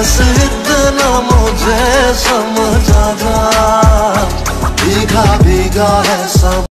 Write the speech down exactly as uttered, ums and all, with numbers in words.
बस इतना मुझे समझा जा, भीगा भीगा है सब।